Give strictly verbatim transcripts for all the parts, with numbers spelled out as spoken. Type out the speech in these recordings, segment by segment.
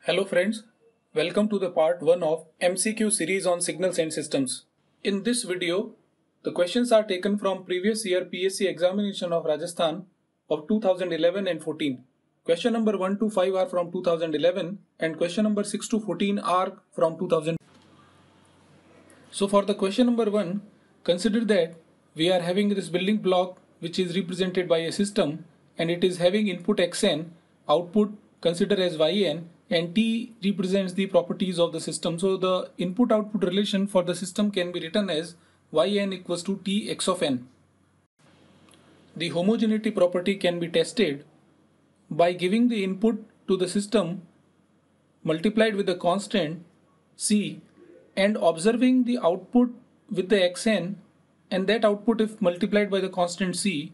Hello friends, welcome to the part one of M C Q series on signals and systems. In this video, the questions are taken from previous year P S C examination of Rajasthan of two thousand eleven and fourteen. Question number one to five are from two thousand eleven and question number six to fourteen are from two thousand. So for the question number one, consider that we are having this building block which is represented by a system and it is having input xn, output consider as yn, and t represents the properties of the system. So the input output relation for the system can be written as yn equals to t x of n. The homogeneity property can be tested by giving the input to the system multiplied with the constant c and observing the output with the xn, and that output if multiplied by the constant c.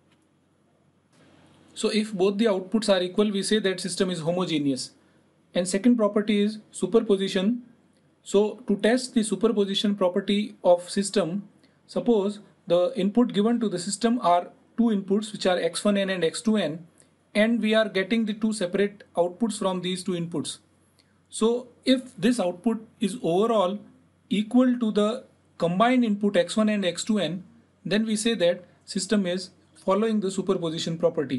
So if both the outputs are equal, we say that system is homogeneous. And second property is superposition. So to test the superposition property of system, suppose the input given to the system are two inputs which are x one n and x two n, and we are getting the two separate outputs from these two inputs. So if this output is overall equal to the combined input x one and x two n, then we say that system is following the superposition property.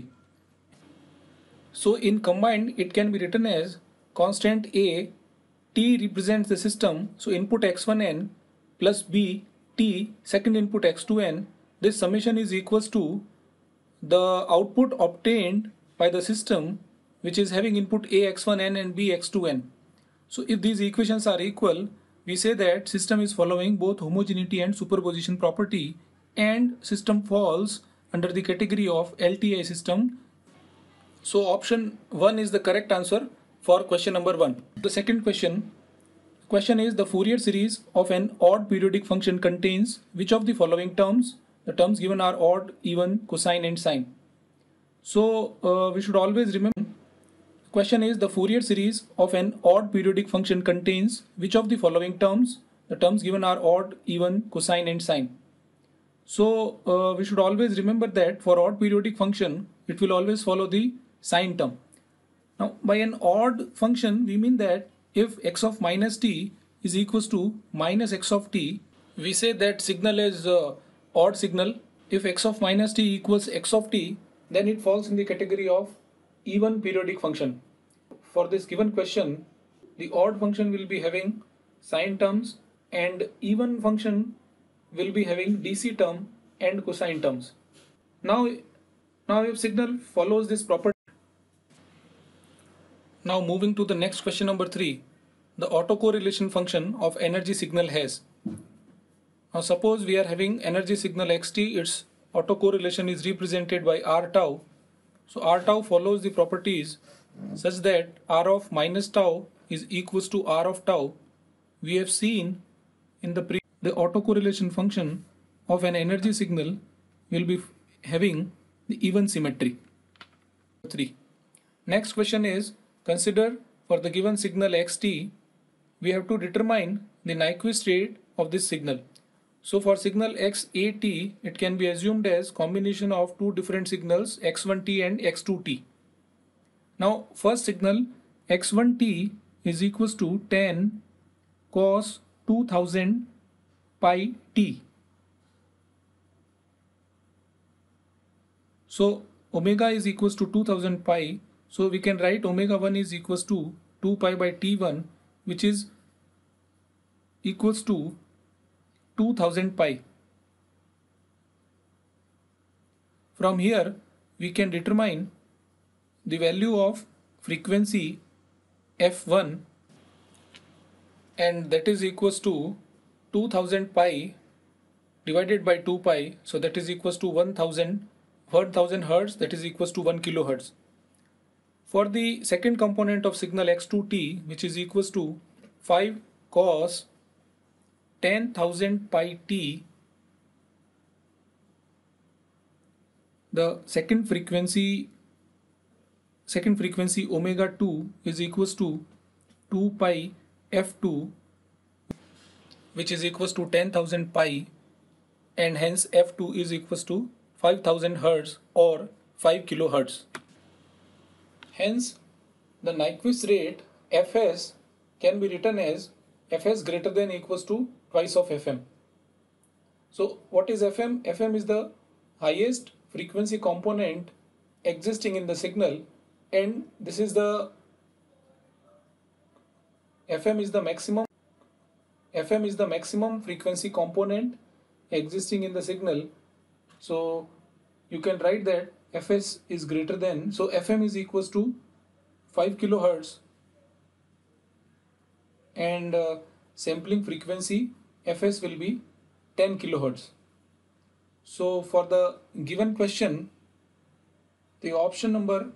So in combined, it can be written as constant A, t represents the system, so input x one n plus b, t, second input x two n, this summation is equals to the output obtained by the system which is having input a x one n and b x two n. So if these equations are equal, we say that system is following both homogeneity and superposition property, and system falls under the category of L T I system. So option one is the correct answer for question number one. The second question, question is the Fourier series of an odd periodic function contains which of the following terms? The terms given are odd, even, cosine and sine. So uh, we should always remember, question is the Fourier series of an odd periodic function contains which of the following terms? The terms given are odd, even, cosine and sine. So uh, we should always remember that for odd periodic function, it will always follow the sine term. Now by an odd function, we mean that if x of minus t is equals to minus x of t, we say that signal is uh, odd signal. If x of minus t equals x of t, then it falls in the category of even periodic function. For this given question, the odd function will be having sine terms and even function will be having D C term and cosine terms. Now, now if signal follows this property. Now moving to the next question number three, the autocorrelation function of energy signal has. Now suppose we are having energy signal xt, its autocorrelation is represented by r tau. So r tau follows the properties such that r of minus tau is equals to r of tau. We have seen in the pre the autocorrelation function of an energy signal will be having the even symmetry. three. Next question is, consider for the given signal xt, we have to determine the Nyquist rate of this signal. So for signal xat, it can be assumed as combination of two different signals x one t and x two t. Now first signal x one t is equals to ten cos two thousand pi t. So omega is equals to two thousand pi. So we can write omega one is equals to two pi by t one, which is equals to two thousand pi. From here we can determine the value of frequency f one, and that is equals to two thousand pi divided by two pi, so that is equals to one thousand hertz, that is equals to one kilohertz. For the second component of signal x two t, which is equals to five cos ten thousand pi t, the second frequency second frequency omega two is equals to two pi f two, which is equals to ten thousand pi, and hence f two is equals to five thousand hertz or five kilohertz. Hence the Nyquist rate Fs can be written as Fs greater than equals to twice of Fm. So what is Fm? Fm is the highest frequency component existing in the signal, and this is the Fm is the maximum Fm is the maximum frequency component existing in the signal. So you can write that Fs is greater than, so Fm is equals to five kilohertz, and uh, sampling frequency Fs will be ten kilohertz. So for the given question, the option number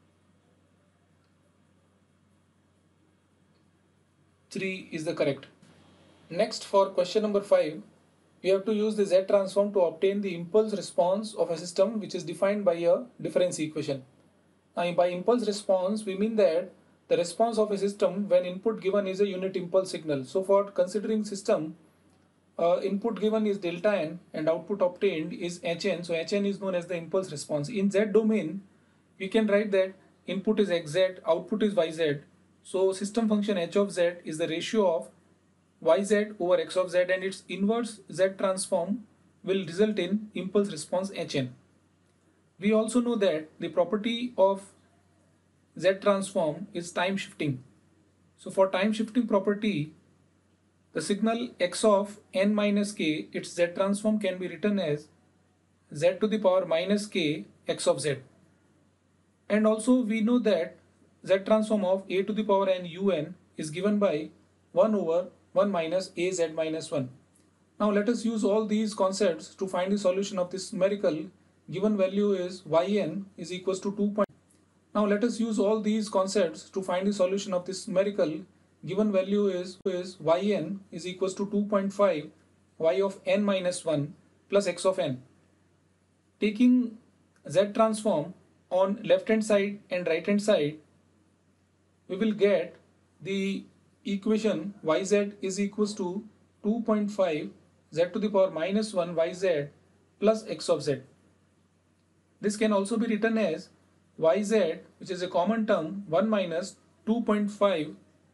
three is the correct. Next, for question number five, we have to use the Z transform to obtain the impulse response of a system which is defined by a difference equation. Now, by impulse response, we mean that the response of a system when input given is a unit impulse signal. So for considering system, uh, input given is delta n and output obtained is Hn. So Hn is known as the impulse response. In Z domain, we can write that input is xz, output is yz. So system function h of z is the ratio of yz over x of z, and its inverse Z transform will result in impulse response Hn. We also know that the property of Z transform is time shifting. So for time shifting property, the signal x of n minus k, its Z transform can be written as z to the power minus k x of z. And also we know that Z transform of a to the power n un is given by one over one minus a z minus one. Now let us use all these concepts to find the solution of this numerical. Given value is yn is equals to two. Now let us use all these concepts to find the solution of this numerical. Given value is, is yn is equals to two point five y of n minus one plus x of n. Taking Z transform on left hand side and right hand side, we will get the equation yz is equals to two point five z to the power minus one yz plus x of z. This can also be written as yz, which is a common term, one minus two point five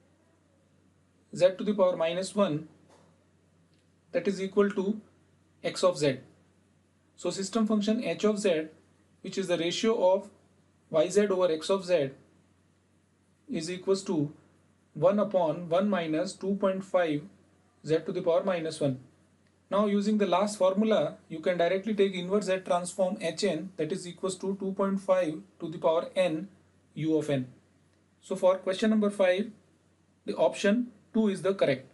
z to the power minus one, that is equal to x of z. So system function h of z, which is the ratio of yz over x of z, is equals to one upon one minus two point five z to the power minus one. Now using the last formula, you can directly take inverse Z transform Hn, that is equals to two point five to the power n u of n. So for question number five, the option two is the correct.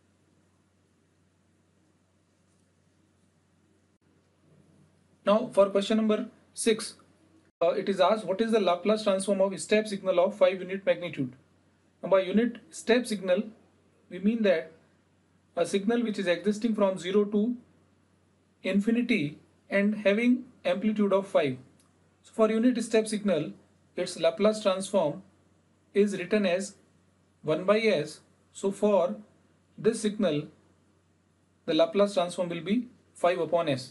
Now for question number six, uh, it is asked what is the Laplace transform of step signal of five unit magnitude. Now by unit step signal, we mean that a signal which is existing from zero to infinity and having amplitude of five. So for unit step signal, its Laplace transform is written as one by s. So for this signal, the Laplace transform will be five upon s.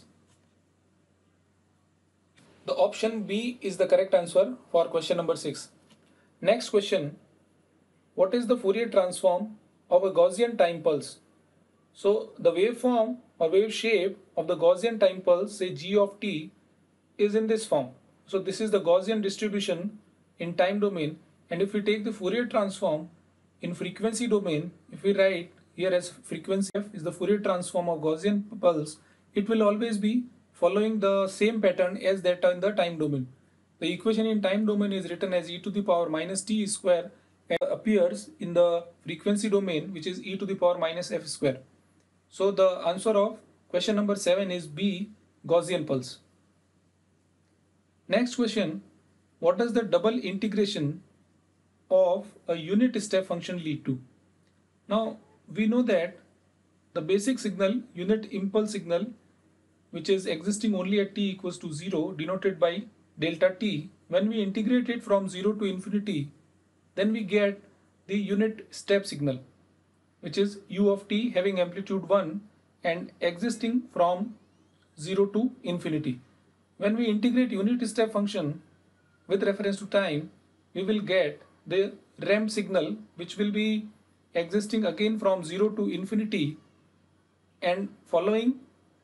The option B is the correct answer for question number six. Next question, what is the Fourier transform of a Gaussian time pulse? So the waveform or wave shape of the Gaussian time pulse, say g of t, is in this form. So this is the Gaussian distribution in time domain, and if we take the Fourier transform in frequency domain, if we write here as frequency f is the Fourier transform of Gaussian pulse, it will always be following the same pattern as that in the time domain. The equation in time domain is written as e to the power minus t square, and appears in the frequency domain, which is e to the power minus f square. So the answer of question number seven is B, Gaussian pulse. Next question, what does the double integration of a unit step function lead to? Now we know that the basic signal, unit impulse signal, which is existing only at t equals to zero, denoted by delta t, when we integrate it from zero to infinity, then we get the unit step signal, which is u of t having amplitude one and existing from zero to infinity. When we integrate unit step function with reference to time, we will get the ramp signal which will be existing again from zero to infinity and following.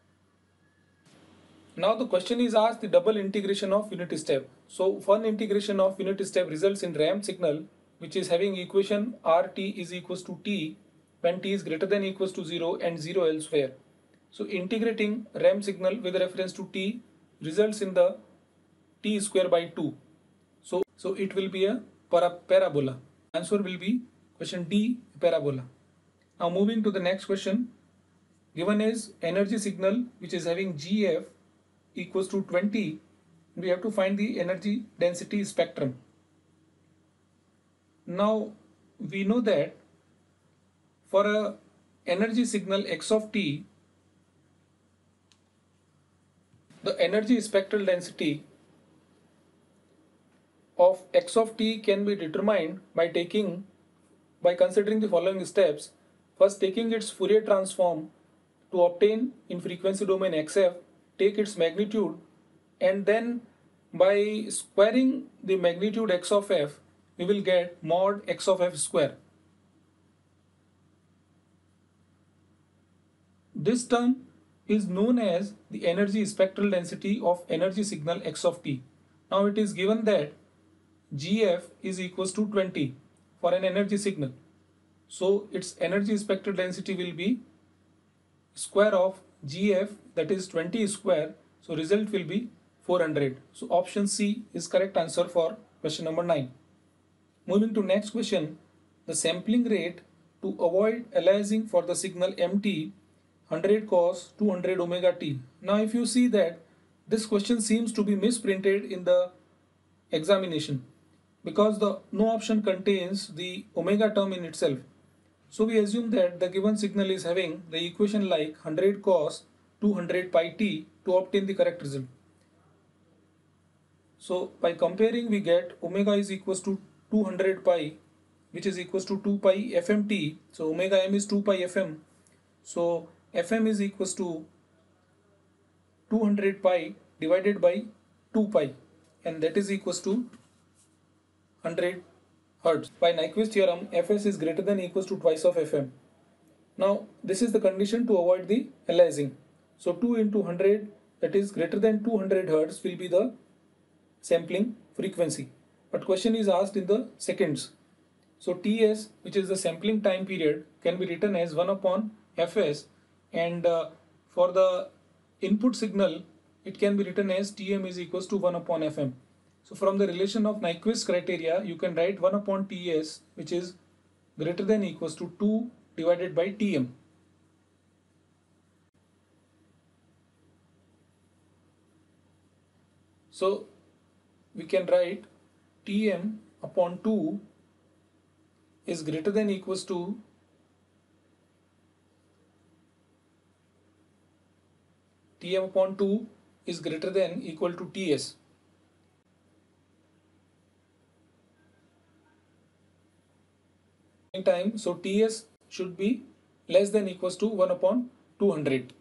Now the question is asked the double integration of unit step. So one integration of unit step results in ramp signal which is having equation Rt is equals to T when T is greater than equals to zero and zero elsewhere. So integrating ramp signal with reference to T results in the T square by two. So, so it will be a para parabola. Answer will be question D, parabola. Now moving to the next question. Given is energy signal which is having G F equals to twenty, we have to find the energy density spectrum. Now we know that for a energy signal x of t, the energy spectral density of x of t can be determined by taking by considering the following steps. First, taking its Fourier transform to obtain in frequency domain xf, take its magnitude, and then by squaring the magnitude x of f, we will get mod x of f square. This term is known as the energy spectral density of energy signal x of t. Now it is given that Gf is equals to twenty for an energy signal. So its energy spectral density will be square of Gf, that is twenty square. So result will be four hundred. So option C is correct answer for question number nine. Moving to next question, the sampling rate to avoid aliasing for the signal mt, one hundred cos two hundred omega t. Now if you see that this question seems to be misprinted in the examination because the no option contains the omega term in itself. So we assume that the given signal is having the equation like one hundred cos two hundred pi t to obtain the correct result. So by comparing we get omega is equals to two hundred pi, which is equals to two pi fmt. So omega m is two pi fm. So fm is equals to two hundred pi divided by two pi, and that is equals to one hundred hertz. By Nyquist theorem, fs is greater than equals to twice of fm. Now this is the condition to avoid the aliasing. So two into one hundred, that is greater than two hundred hertz, will be the sampling frequency. But question is asked in the seconds. So Ts, which is the sampling time period, can be written as one upon fs, and uh, for the input signal it can be written as Tm is equals to one upon fm. So from the relation of Nyquist criteria, you can write one upon Ts, which is greater than equals to two divided by Tm. So we can write Tm upon two is greater than equals to Tm upon two is greater than equal to Ts. Time, so Ts should be less than equals to one upon two hundred.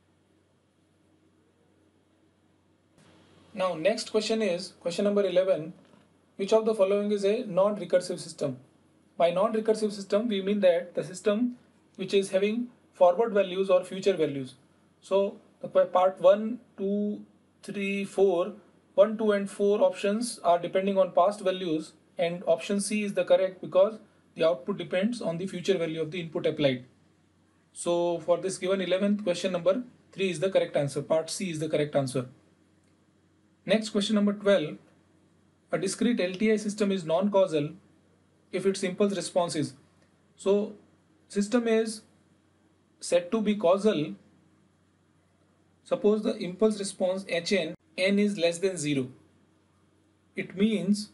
Now next question is question number eleven. Which of the following is a non-recursive system? By non-recursive system we mean that the system which is having forward values or future values. So the part one, two, three, four, one, two and four options are depending on past values, and option C is the correct because the output depends on the future value of the input applied. So for this given eleventh, question number three is the correct answer. Part C is the correct answer. Next, question number twelve. A discrete L T I system is non-causal if its impulse response is. So system is said to be causal. Suppose the impulse response Hn, n is less than zero. It means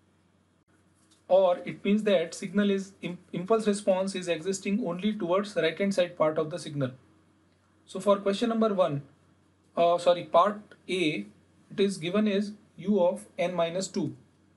or it means that signal is impulse response is existing only towards the right hand side part of the signal. So for question number one, uh, sorry, part A, it is given as u of n minus two.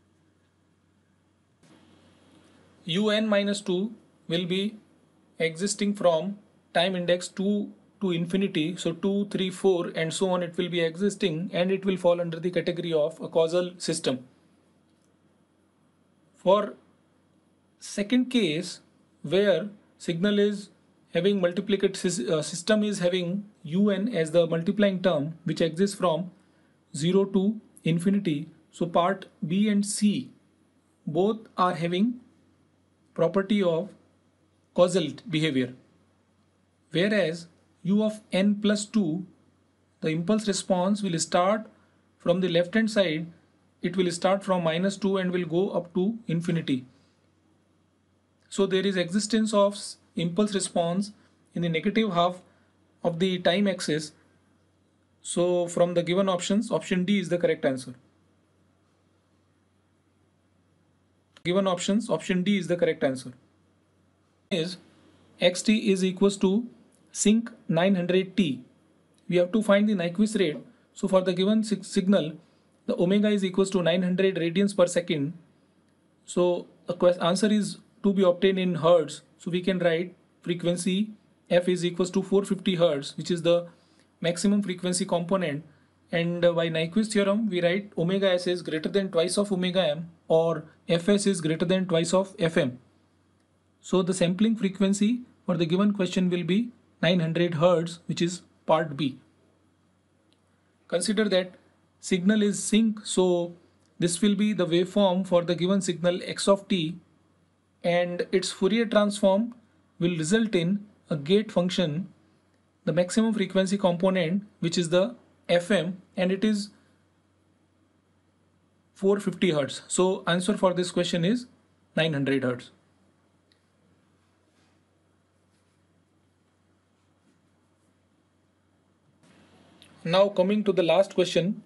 Un minus two will be existing from time index two to infinity, so two, three, four and so on, it will be existing, and it will fall under the category of a causal system. For second case where signal is having multiplicative uh, system is having un as the multiplying term which exists from zero to infinity. So part B and C both are having property of causal behavior, whereas u of n plus two, the impulse response will start from the left hand side. It will start from minus two and will go up to infinity. So there is existence of impulse response in the negative half of the time axis. So from the given options, option D is the correct answer. Given options, option D is the correct answer. Is xt is equals to sinc nine hundred t. We have to find the Nyquist rate. So for the given signal, the omega is equals to nine hundred radians per second. So the answer is to be obtained in hertz. So we can write frequency f is equals to four hundred fifty hertz, which is the maximum frequency component. And by Nyquist theorem, we write omega s is greater than twice of omega m, or fs is greater than twice of fm. So the sampling frequency for the given question will be nine hundred hertz, which is part B. Consider that signal is sinc, so this will be the waveform for the given signal x of t, and its Fourier transform will result in a gate function, the maximum frequency component, which is the fm, and it is four hundred fifty hertz. So answer for this question is nine hundred hertz. Now coming to the last question,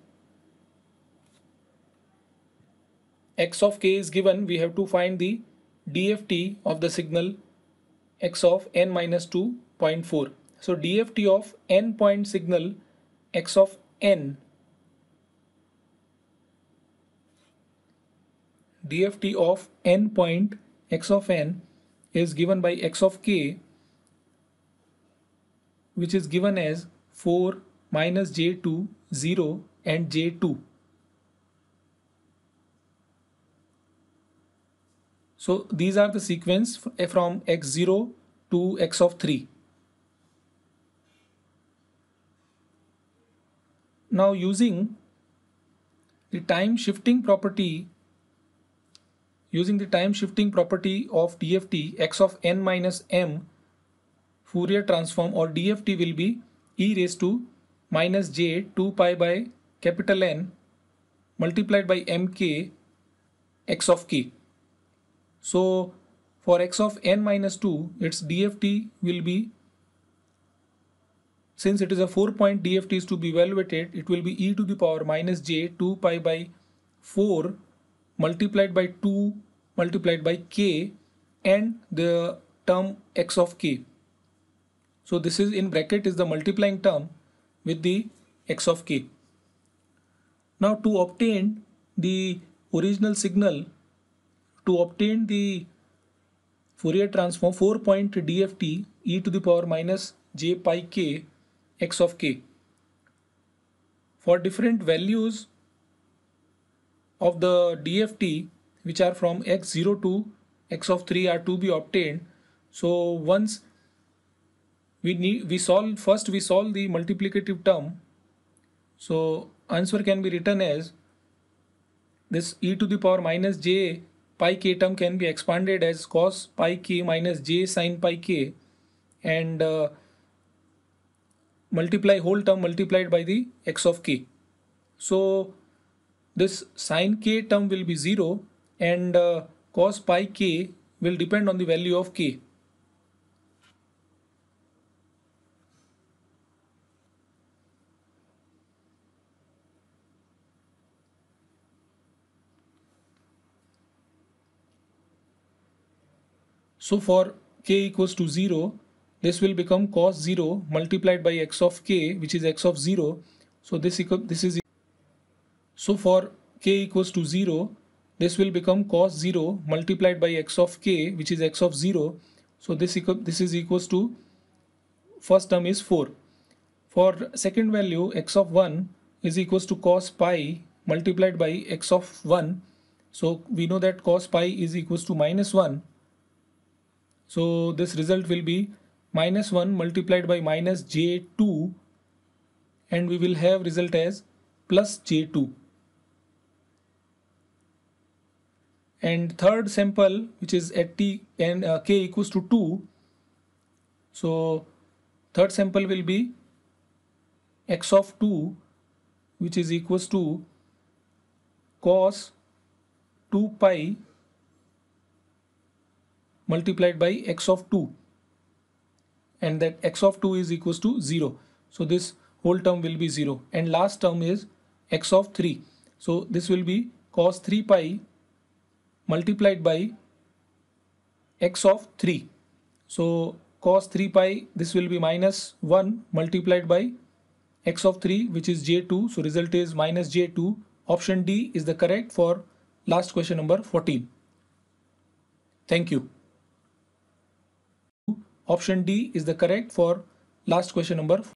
x of k is given. We have to find the D F T of the signal x of n minus two point four. So D F T of n point signal x of n, D F T of n point x of n is given by x of k, which is given as four minus j two, zero and j two. So these are the sequence from x zero to x of three. Now using the time shifting property, using the time shifting property of D F T, x of n minus m Fourier transform, or D F T, will be e raised to minus j two pi by capital N multiplied by mk x of k. So for x of n minus two, its D F T will be, since it is a four point D F T is to be evaluated, it will be e to the power minus j two pi by four multiplied by two multiplied by k and the term x of k. So this is in bracket is the multiplying term with the x of k. Now to obtain the original signal, to obtain the Fourier transform four point D F T e to the power minus j pi k x of k, for different values of the D F T which are from x zero to x of three are to be obtained. So once we need we solve first we solve the multiplicative term. So answer can be written as this e to the power minus j pi k term can be expanded as cos pi k minus j sin pi k, and uh, multiply whole term multiplied by the x of k. So this sin k term will be zero, and uh, cos pi k will depend on the value of k. So for k equals to zero, this will become cos zero multiplied by x of k, which is x of zero. So this this is so for k equals to zero, this will become cos zero multiplied by x of k, which is x of zero. So this this is equals to, first term is four. For second value, x of one is equals to cos pi multiplied by x of one. So we know that cos pi is equals to minus one. So this result will be minus one multiplied by minus j two, and we will have result as plus j two. And third sample, which is at t and uh, k equals to two, so third sample will be x of two, which is equals to cos two pi multiplied by x of two, and that x of two is equals to zero. So this whole term will be zero, and last term is x of three. So this will be cos three pi multiplied by x of three. So cos three pi, this will be minus one multiplied by x of three, which is j two. So result is minus j two. Option D is the correct for last question number fourteen. Thank you. Option D is the correct for last question number